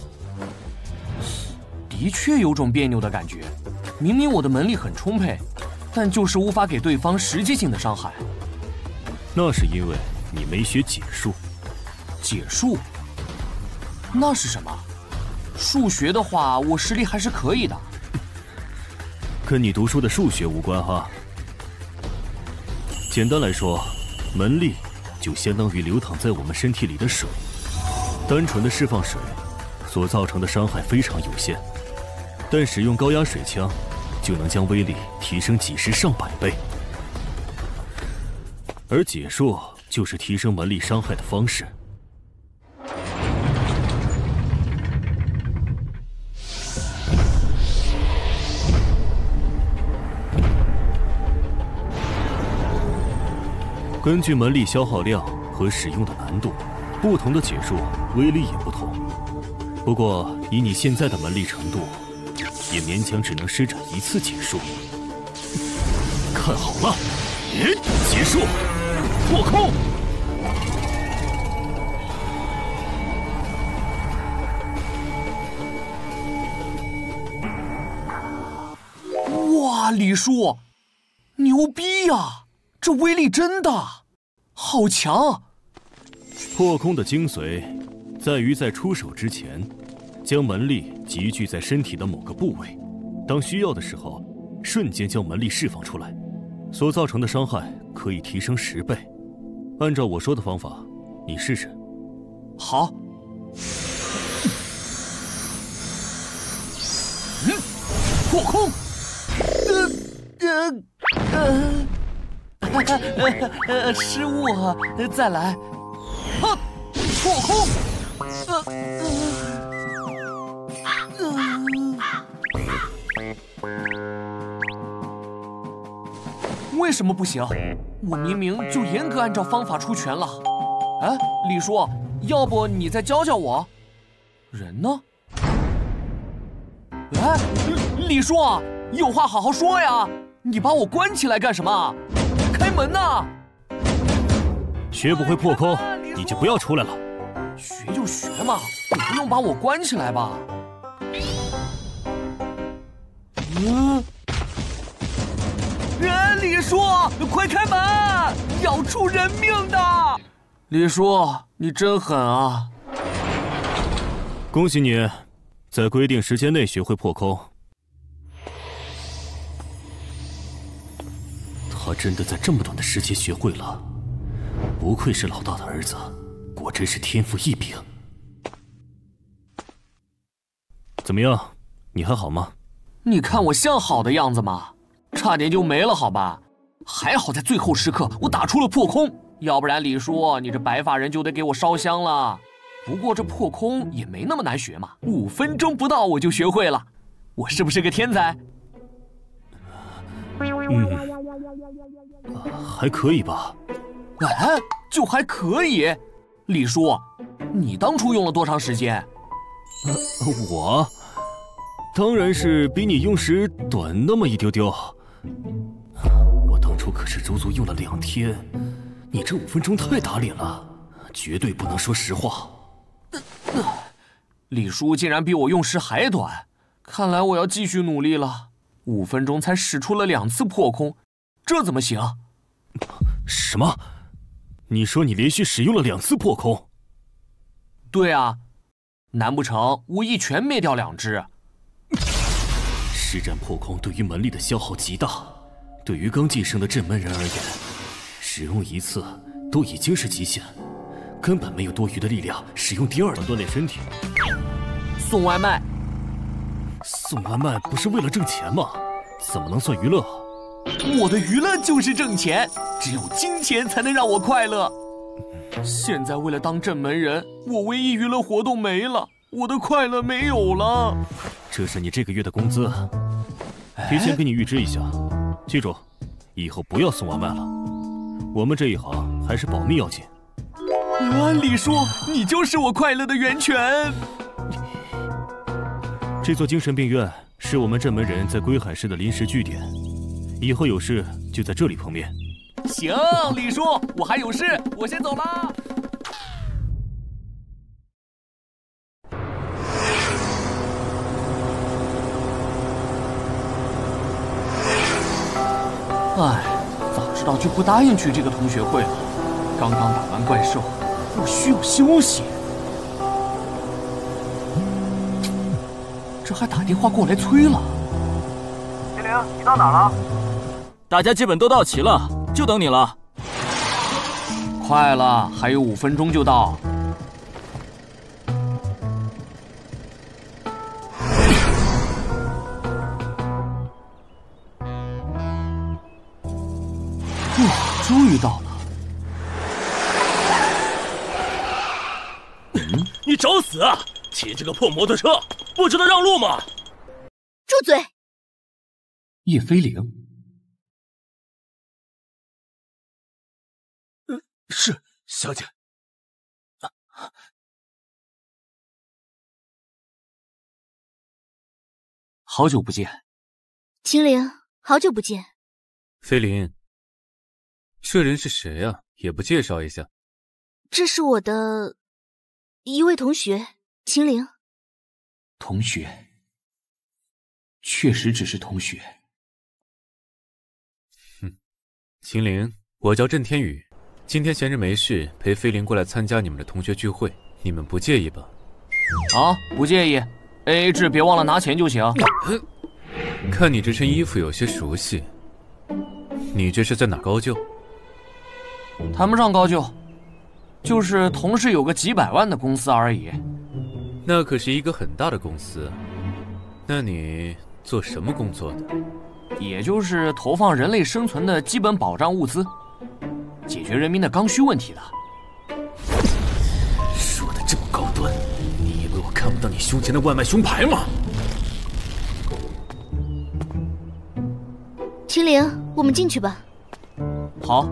的确有种别扭的感觉，明明我的门力很充沛，但就是无法给对方实际性的伤害。 那是因为你没学解术。 解术？那是什么？数学的话，我实力还是可以的。 跟你读书的数学无关哈。简单来说，门力就相当于流淌在我们身体里的水，单纯的释放水所造成的伤害非常有限，但使用高压水枪就能将威力提升几十上百倍。而解术就是提升门力伤害的方式。根据门力消耗量和使用的难度，不同的解术威力也不同。不过以你现在的门力程度，也勉强只能施展一次解术。看好了，结束，破空！ 哇，李叔，牛逼呀！这威力真大，好强！ 破空的精髓，在于在出手之前，将门力集聚在身体的某个部位，当需要的时候，瞬间将门力释放出来，所造成的伤害可以提升10倍。按照我说的方法，你试试。 好。破空。失误啊！再来。破空。为什么不行？我明明就严格按照方法出拳了。哎，李叔，要不你再教教我？人呢？哎，李叔，有话好好说呀！你把我关起来干什么？开门呐！ 学不会破空，你就不要出来了。 学就学嘛，你不用把我关起来吧？李叔，快开门！要出人命的！李叔，你真狠啊！ 恭喜你，在规定时间内学会破空。他真的在这么短的时间学会了，不愧是老大的儿子，果真是天赋异禀。怎么样，你还好吗？ 你看我像好的样子吗？差点就没了，好吧？还好在最后时刻我打出了破空，要不然李叔你这白发人就得给我烧香了。不过这破空也没那么难学嘛，5分钟不到我就学会了，我是不是个天才？ 还可以吧。 哎，就还可以。李叔，你当初用了多长时间？ 我当然是比你用时短那么一丢丢。我当初可是足足用了2天，你这5分钟太打脸了，绝对不能说实话。 李叔竟然比我用时还短，看来我要继续努力了。5分钟才使出了2次破空，这怎么行？ 什么？你说你连续使用了2次破空？ 对啊，难不成我一拳灭掉2只？ 施展破空对于门力的消耗极大，对于刚晋升的镇门人而言，使用1次都已经是极限，根本没有多余的力量使用第2次锻炼身体。 送外卖。 送外卖不是为了挣钱吗？怎么能算娱乐？ 我的娱乐就是挣钱，只有金钱才能让我快乐。现在为了当镇门人，我唯一娱乐活动没了，我的快乐没有了。 这是你这个月的工资，提前给你预支一下。记住，以后不要送外卖了。我们这一行还是保密要紧。 李叔，你就是我快乐的源泉。 这座精神病院是我们镇门人在归海市的临时据点，以后有事就在这里碰面。 行，李叔，我还有事，我先走啦。哎，早知道就不答应去这个同学会了。刚刚打完怪兽，我需要休息。这还打电话过来催了。 精灵，你到哪了？大家基本都到齐了，就等你了。 快了，还有5分钟就到。终于到了。 你找死啊！骑这个破摩托车，不知道让路吗？ 住嘴！ 叶飞凌。 是小姐。 好久不见。 秦灵，好久不见。 飞凌，这人是谁啊？也不介绍一下。 这是我的一位同学，秦灵。 同学，确实只是同学。 秦灵，我叫郑天宇，今天闲着没事，陪飞凌过来参加你们的同学聚会，你们不介意吧？ 啊，不介意 ，AA 制，别忘了拿钱就行。 看你这身衣服有些熟悉，你这是在哪高就？ 谈不上高就，就是同事有个几百万的公司而已。 那可是一个很大的公司，那你做什么工作的？ 也就是投放人类生存的基本保障物资，解决人民的刚需问题的。 说的这么高端，你以为我看不到你胸前的外卖胸牌吗？ 秦灵，我们进去吧。 好。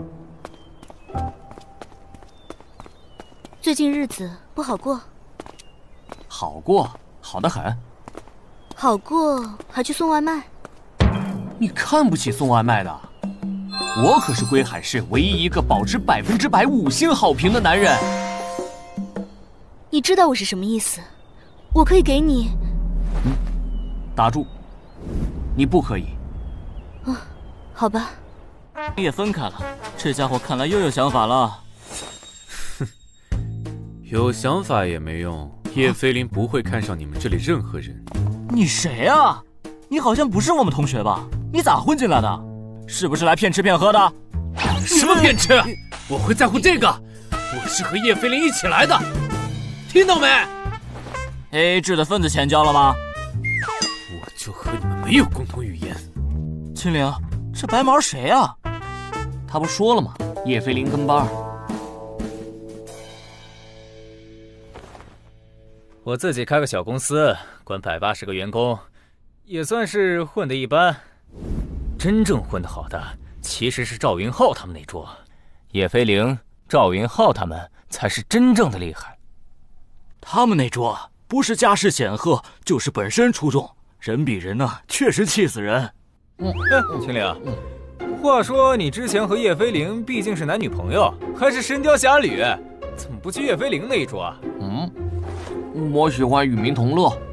最近日子不好过？ 好过，好得很。 好过还去送外卖？ 你看不起送外卖的？我可是归海市唯一一个保持100%、5星好评的男人。 你知道我是什么意思？我可以给你。 打住！你不可以。 啊，好吧。 也分开了，这家伙看来又有想法了。 有想法也没用，叶飞凌不会看上你们这里任何人。 你谁啊？你好像不是我们同学吧？你咋混进来的？是不是来骗吃骗喝的？ 什么骗吃？我会在乎这个？我是和叶飞凌一起来的，听到没 ？AA 制的份子钱交了吗？ 我就和你们没有共同语言。 青灵，这白毛谁啊？ 他不说了吗？叶飞凌跟班。 我自己开个小公司，管180个员工，也算是混得一般。真正混得好的，其实是赵云浩他们那桌。叶飞凌、赵云浩他们才是真正的厉害。 他们那桌不是家世显赫，就是本身出众，人比人呢，确实气死人。 青灵，话说你之前和叶飞凌毕竟是男女朋友，还是神雕侠侣，怎么不去叶飞凌那一桌啊？ 我喜欢与民同乐。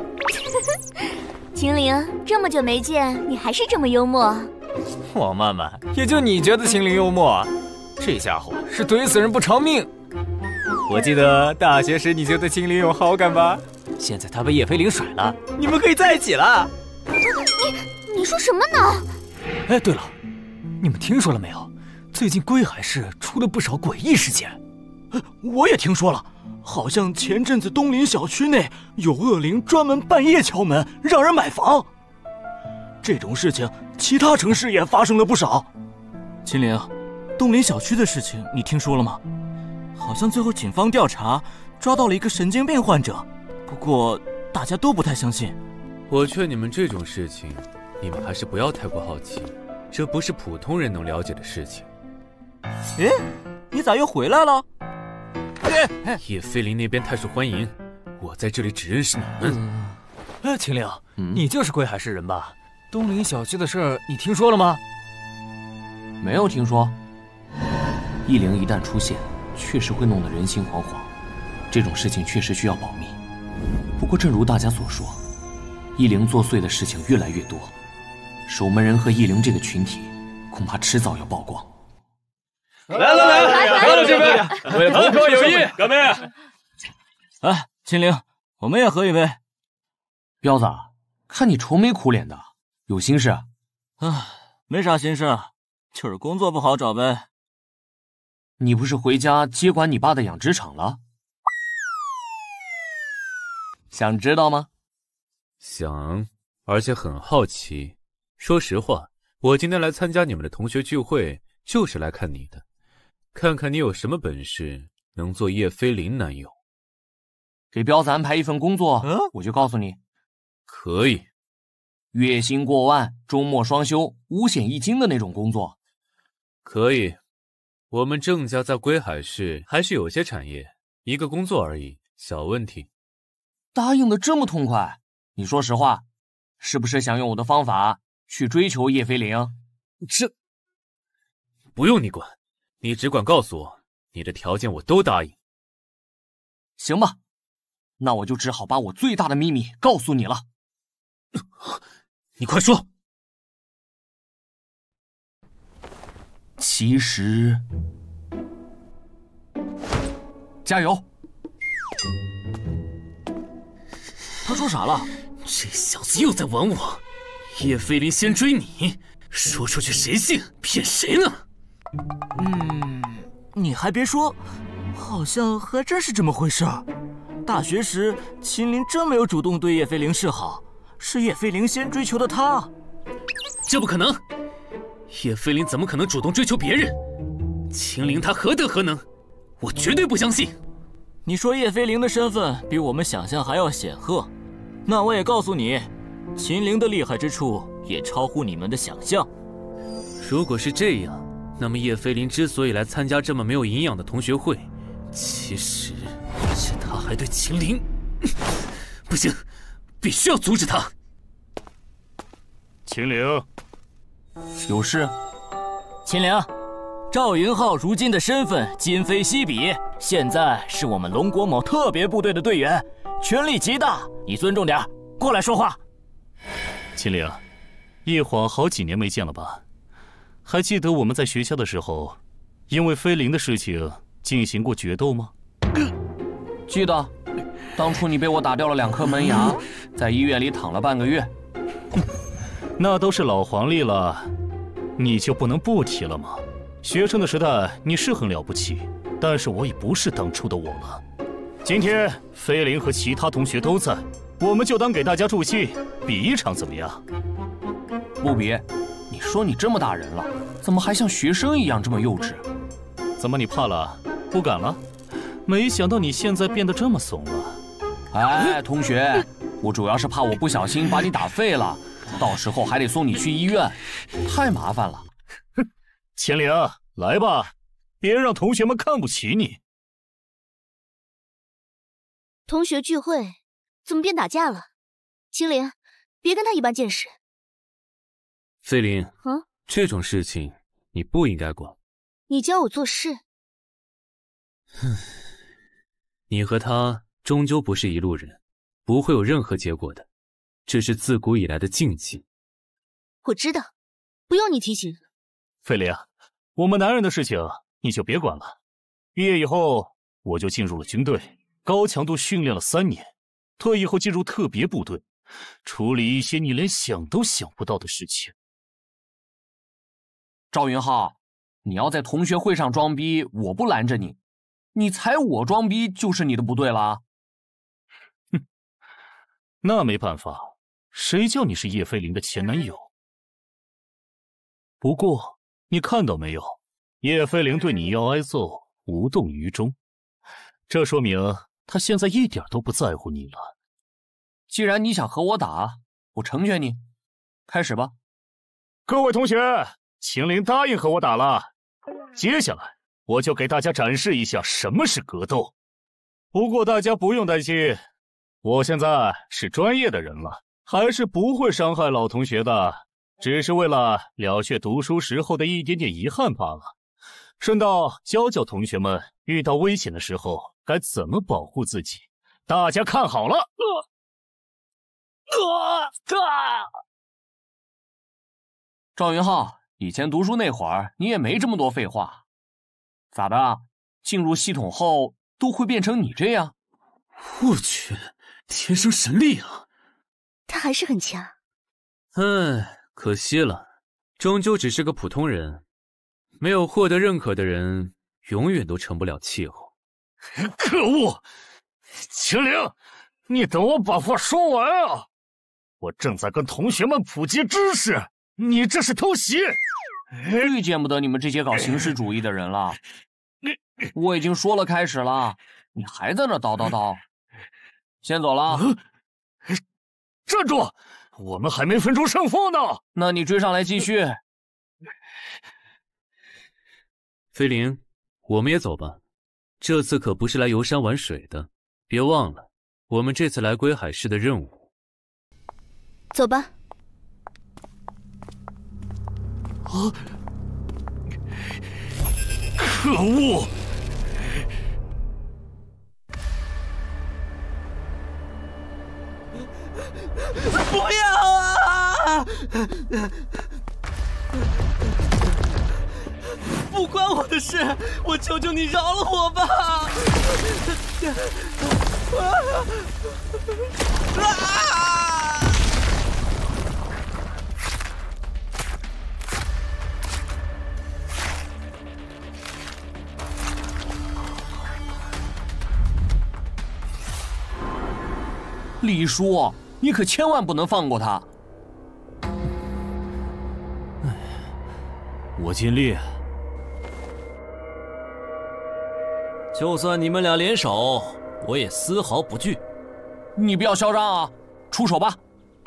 青灵，这么久没见，你还是这么幽默。 王曼曼，也就你觉得青灵幽默，这家伙是怼死人不偿命。我记得大学时你就对青灵有好感吧？现在他被叶飞凌甩了，你们可以在一起了。 你说什么呢？ 哎，对了，你们听说了没有？最近归海市出了不少诡异事件。 我也听说了，好像前阵子东林小区内有恶灵专门半夜敲门让人买房。这种事情其他城市也发生了不少。秦岭，东林小区的事情你听说了吗？好像最后警方调查抓到了一个神经病患者，不过大家都不太相信。 我劝你们这种事情，你们还是不要太过好奇，这不是普通人能了解的事情。 哎，你咋又回来了？ 叶飞凌那边太受欢迎，我在这里只认识你们。 秦岭，你就是归海市人吧？东林小区的事儿你听说了吗？ 没有听说。异灵一旦出现，确实会弄得人心惶惶，这种事情确实需要保密。不过正如大家所说，异灵作祟的事情越来越多，守门人和异灵这个群体恐怕迟早要曝光。 来了这杯，为了同窗友谊，干杯！ 哎，秦岭，我们也喝一杯。 彪子，看你愁眉苦脸的，有心事？ 没啥心事，就是工作不好找呗。 你不是回家接管你爸的养殖场了？想知道吗？ 想，而且很好奇。说实话，我今天来参加你们的同学聚会，就是来看你的，看看你有什么本事能做叶飞凌男友。 给彪子安排一份工作，我就告诉你。 可以。 月薪过万，周末双休，五险一金的那种工作。 可以。我们郑家在归海市还是有些产业，一个工作而已，小问题。 答应的这么痛快，你说实话，是不是想用我的方法去追求叶飞凌？ 这不用你管，你只管告诉我你的条件，我都答应。 行吧，那我就只好把我最大的秘密告诉你了。 你快说。 其实，加油！ 他说啥了？ 这小子又在玩我！叶飞凌先追你，说出去谁信？骗谁呢？ 你还别说，好像还真是这么回事儿。大学时，秦林真没有主动对叶飞凌示好，是叶飞凌先追求的他。 这不可能！叶飞凌怎么可能主动追求别人？秦林他何德何能？我绝对不相信。 你说叶飞凌的身份比我们想象还要显赫，那我也告诉你，秦陵的厉害之处也超乎你们的想象。 如果是这样，那么叶飞凌之所以来参加这么没有营养的同学会，其实是他还对秦陵…… 不行，必须要阻止他。 秦陵， 有事？ 秦陵，赵云浩如今的身份今非昔比，现在是我们龙国某特别部队的队员，权力极大，你尊重点，过来说话。 秦陵，一晃好几年没见了吧？还记得我们在学校的时候，因为飞凌的事情进行过决斗吗？ 记得，当初你被我打掉了2颗门牙，在医院里躺了半个月。 那都是老黄历了，你就不能不提了吗？学生的时代你是很了不起，但是我已不是当初的我了。今天飞凌和其他同学都在，我们就当给大家助兴，比一场怎么样？ 不比，你说你这么大人了，怎么还像学生一样这么幼稚？ 怎么你怕了？不敢了？没想到你现在变得这么怂了。 哎，同学，我主要是怕我不小心把你打废了，到时候还得送你去医院，太麻烦了。 哼，秦岭，来吧，别让同学们看不起你。 同学聚会怎么变打架了？秦岭，别跟他一般见识。 飞林，这种事情你不应该管。 你教我做事。 你和他终究不是一路人，不会有任何结果的，这是自古以来的禁忌。 我知道，不用你提醒。 飞林，我们男人的事情你就别管了。毕业以后，我就进入了军队，高强度训练了3年，退役后进入特别部队，处理一些你连想都想不到的事情。 赵云浩，你要在同学会上装逼，我不拦着你。你踩我装逼就是你的不对了。 哼，那没办法，谁叫你是叶飞凌的前男友？不过你看到没有，叶飞凌对你要挨揍无动于衷，这说明他现在一点都不在乎你了。 既然你想和我打，我成全你，开始吧。 各位同学，秦岭答应和我打了，接下来我就给大家展示一下什么是格斗。不过大家不用担心，我现在是专业的人了，还是不会伤害老同学的，只是为了了却读书时候的一点点遗憾罢了。顺道教教同学们遇到危险的时候该怎么保护自己。大家看好了。 赵云浩，以前读书那会儿你也没这么多废话，咋的？进入系统后都会变成你这样？ 我去，天生神力啊！ 他还是很强。 唉，可惜了，终究只是个普通人，没有获得认可的人，永远都成不了气候。 可恶！秦岭，你等我把话说完啊！我正在跟同学们普及知识，你这是偷袭！ 最见不得你们这些搞形式主义的人了。我已经说了开始了，你还在那叨叨叨。先走了。 站住！我们还没分出胜负呢。 那你追上来继续。 飞凌，我们也走吧。这次可不是来游山玩水的，别忘了，我们这次来归海市的任务。 走吧。 可恶！ 不要啊！不关我的事，我求求你饶了我吧！ 李叔，你可千万不能放过他。 我尽力。 就算你们俩联手，我也丝毫不惧。 你不要嚣张啊！出手吧！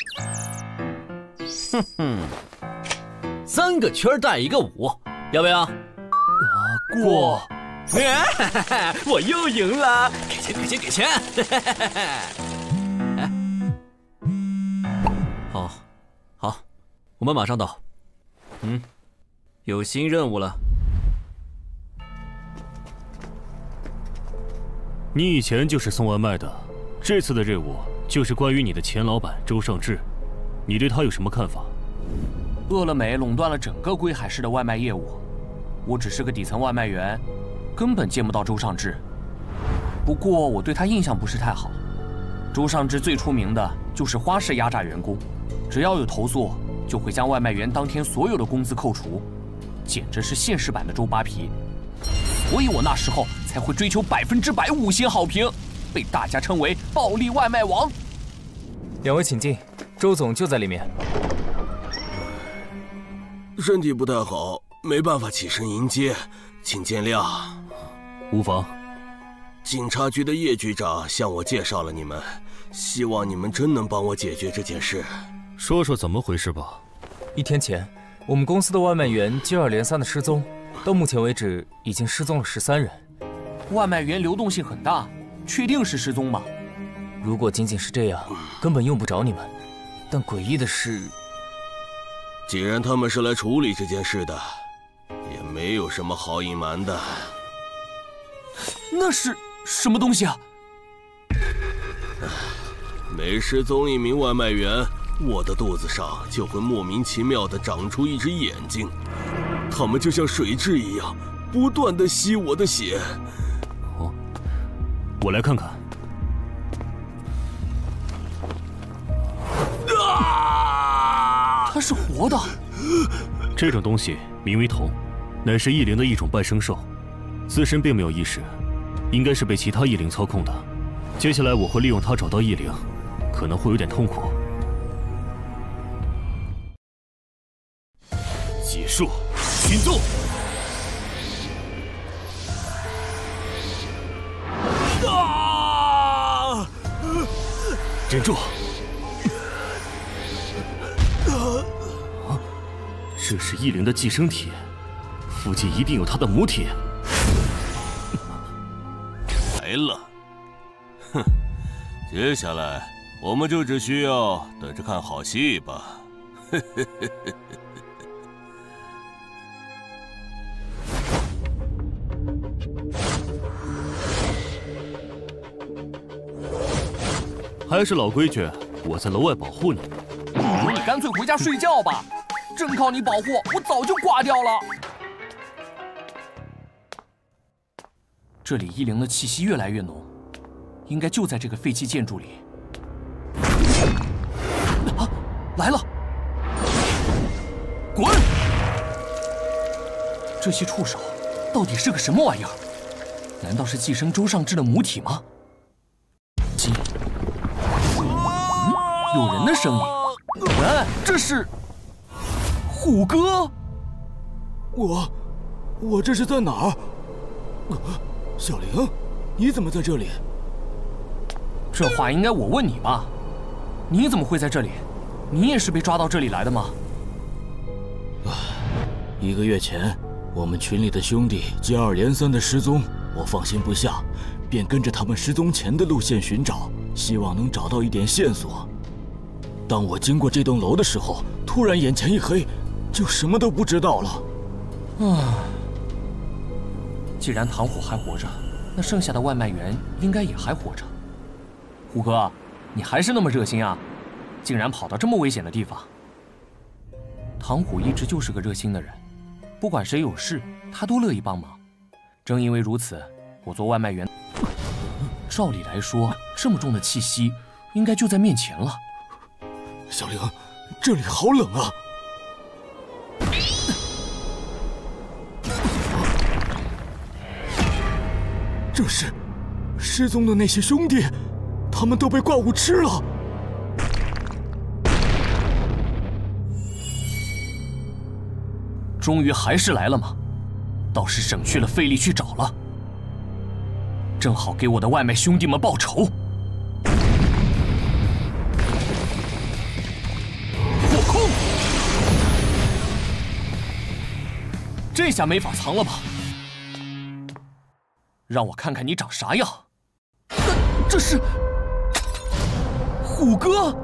哼哼，3个圈带一个5，要不要？ 过。 我又赢了！给钱，给钱，给钱！好，好，我们马上到。有新任务了。 你以前就是送外卖的，这次的任务就是关于你的前老板周尚志，你对他有什么看法？ 饿了美垄断了整个归海市的外卖业务，我只是个底层外卖员，根本见不到周尚志。不过我对他印象不是太好。周尚志最出名的就是花式压榨员工，只要有投诉，就会将外卖员当天所有的工资扣除，简直是现实版的周扒皮。所以我那时候才会追求100%5星好评，被大家称为暴力外卖王。 2位请进，周总就在里面。 身体不太好，没办法起身迎接，请见谅。 无妨。 警察局的叶局长向我介绍了你们，希望你们真能帮我解决这件事。 说说怎么回事吧。 1天前，我们公司的外卖员接二连三的失踪，到目前为止已经失踪了13人。 外卖员流动性很大，确定是失踪吗？ 如果仅仅是这样，根本用不着你们。但诡异的是， 既然他们是来处理这件事的，也没有什么好隐瞒的。 那是什么东西啊？ 每失踪一名外卖员，我的肚子上就会莫名其妙地长出一只眼睛，它们就像水蛭一样，不断地吸我的血。 哦，我来看看。 它是活的。 这种东西名为瞳，乃是异灵的一种半生兽，自身并没有意识，应该是被其他异灵操控的。接下来我会利用它找到异灵，可能会有点痛苦。 结束，群纵！ 啊！忍住！这是异灵的寄生体，附近一定有它的母体。 来了，哼！接下来我们就只需要等着看好戏吧。 还是老规矩，我在楼外保护你。 不如你干脆回家睡觉吧。真靠你保护，我早就挂掉了。这里异灵的气息越来越浓，应该就在这个废弃建筑里。啊，来了！滚！这些触手到底是个什么玩意儿？难道是寄生周尚志的母体吗？有人的声音。喂，这是虎哥。 我这是在哪儿？小玲，你怎么在这里？ 这话应该我问你吧？你怎么会在这里？你也是被抓到这里来的吗 ？1个月前，我们群里的兄弟接二连三的失踪，我放心不下，便跟着他们失踪前的路线寻找，希望能找到一点线索。当我经过这栋楼的时候，突然眼前一黑，就什么都不知道了。 既然唐虎还活着，那剩下的外卖员应该也还活着。虎哥，你还是那么热心啊，竟然跑到这么危险的地方。唐虎一直就是个热心的人，不管谁有事，他都乐意帮忙。正因为如此，我做外卖员，照理来说，这么重的气息应该就在面前了。 小玲，这里好冷啊！这是失踪的那些兄弟，他们都被怪物吃了。 终于还是来了吗？倒是省去了费力去找了，正好给我的外卖兄弟们报仇。火控，这下没法藏了吧？让我看看你长啥样！这是虎哥。